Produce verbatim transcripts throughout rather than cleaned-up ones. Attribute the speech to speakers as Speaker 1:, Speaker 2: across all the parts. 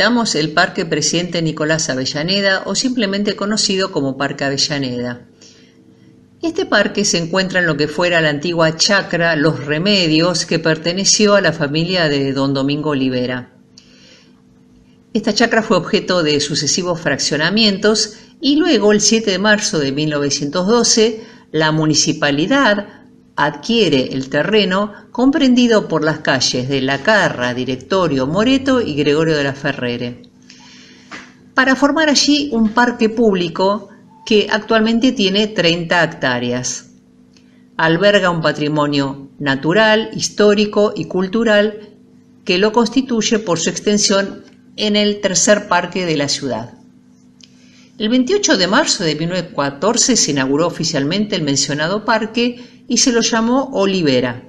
Speaker 1: Visitamos el Parque Presidente Nicolás Avellaneda, o simplemente conocido como Parque Avellaneda. Este parque se encuentra en lo que fuera la antigua chacra Los Remedios, que perteneció a la familia de don Domingo Olivera. Esta chacra fue objeto de sucesivos fraccionamientos y luego, el siete de marzo de mil novecientos doce, la municipalidad adquiere el terreno comprendido por las calles de La Carra, Directorio, Moreto y Gregorio de la Ferrere, para formar allí un parque público que actualmente tiene treinta hectáreas. Alberga un patrimonio natural, histórico y cultural que lo constituye por su extensión en el tercer parque de la ciudad. El veintiocho de marzo de mil novecientos catorce se inauguró oficialmente el mencionado parque y se lo llamó Olivera.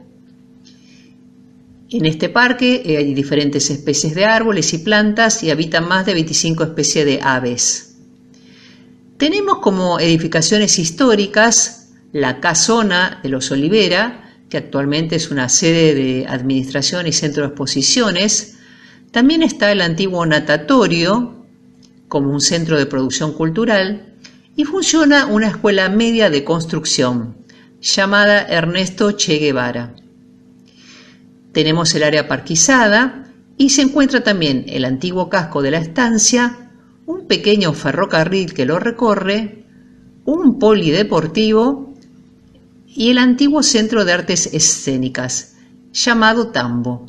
Speaker 1: En este parque hay diferentes especies de árboles y plantas y habitan más de veinticinco especies de aves. Tenemos como edificaciones históricas la Casona de los Olivera, que actualmente es una sede de administración y centro de exposiciones. También está el antiguo natatorio, como un centro de producción cultural, y funciona una escuela media de construcción, llamada Ernesto Che Guevara. Tenemos el área parquizada y se encuentra también el antiguo casco de la estancia, un pequeño ferrocarril que lo recorre, un polideportivo y el antiguo centro de artes escénicas, llamado Tambo.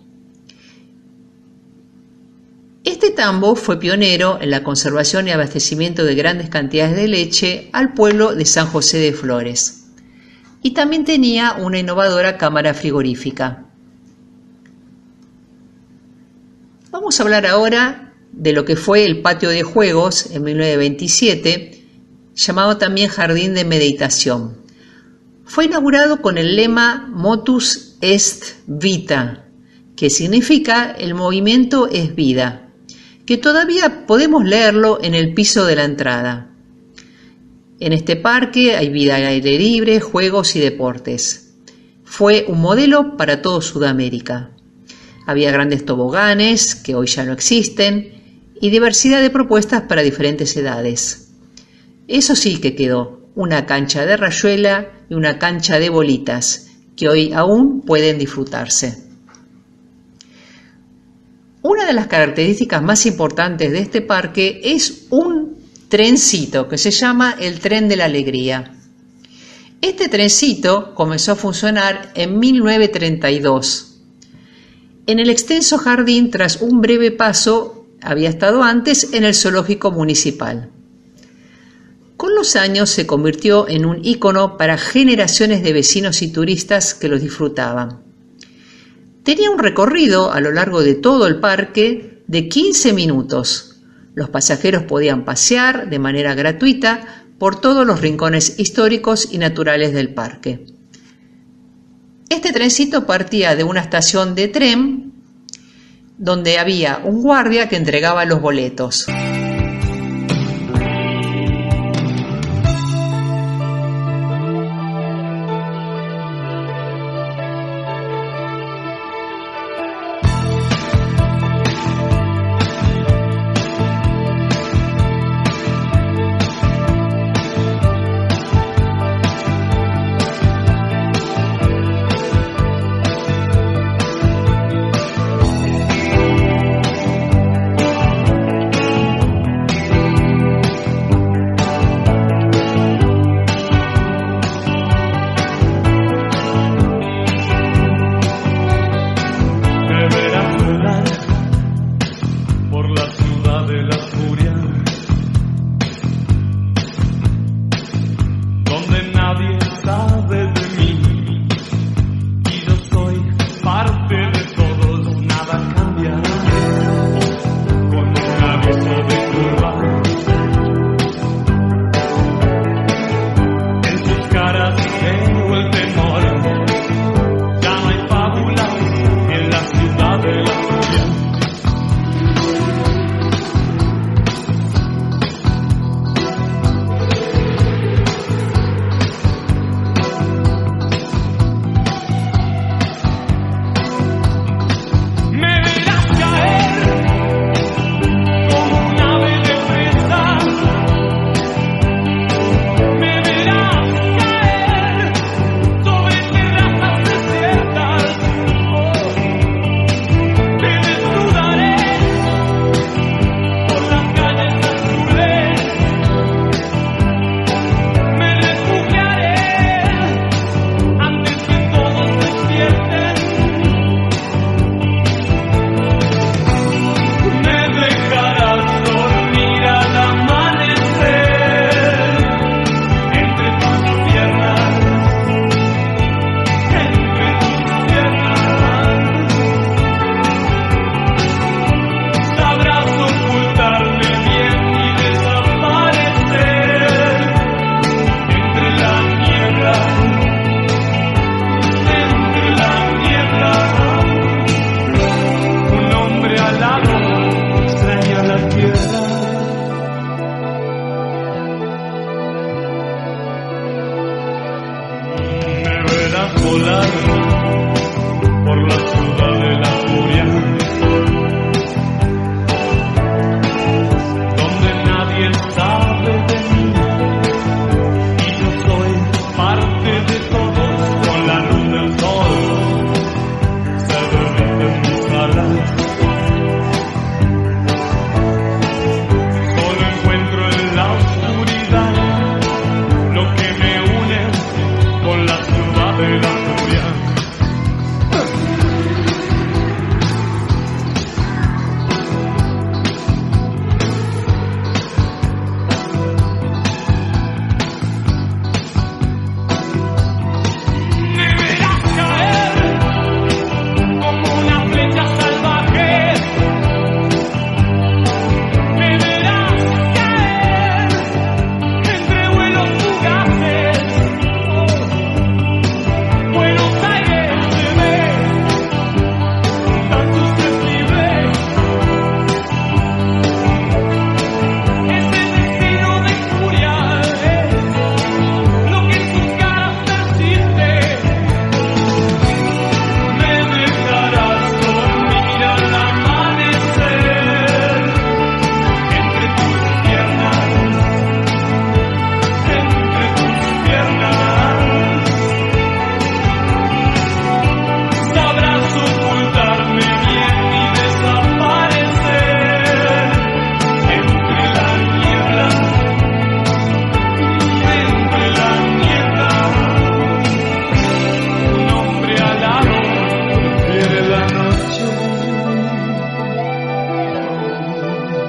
Speaker 1: Este tambo fue pionero en la conservación y abastecimiento de grandes cantidades de leche al pueblo de San José de Flores. Y también tenía una innovadora cámara frigorífica. Vamos a hablar ahora de lo que fue el patio de juegos en mil novecientos veintisiete, llamado también Jardín de Meditación. Fue inaugurado con el lema Motus est vita, que significa el movimiento es vida, que todavía podemos leerlo en el piso de la entrada. En este parque hay vida al aire libre, juegos y deportes. Fue un modelo para todo Sudamérica. Había grandes toboganes, que hoy ya no existen, y diversidad de propuestas para diferentes edades. Eso sí que quedó, una cancha de rayuela y una cancha de bolitas, que hoy aún pueden disfrutarse. Una de las características más importantes de este parque es un trencito que se llama el Tren de la Alegría. Este trencito comenzó a funcionar en mil novecientos treinta y dos. En el extenso jardín, tras un breve paso, había estado antes en el zoológico municipal. Con los años se convirtió en un ícono para generaciones de vecinos y turistas que los disfrutaban. Tenía un recorrido a lo largo de todo el parque de quince minutos. Los pasajeros podían pasear de manera gratuita por todos los rincones históricos y naturales del parque. Este trencito partía de una estación de tren donde había un guardia que entregaba los boletos.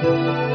Speaker 2: Thank you.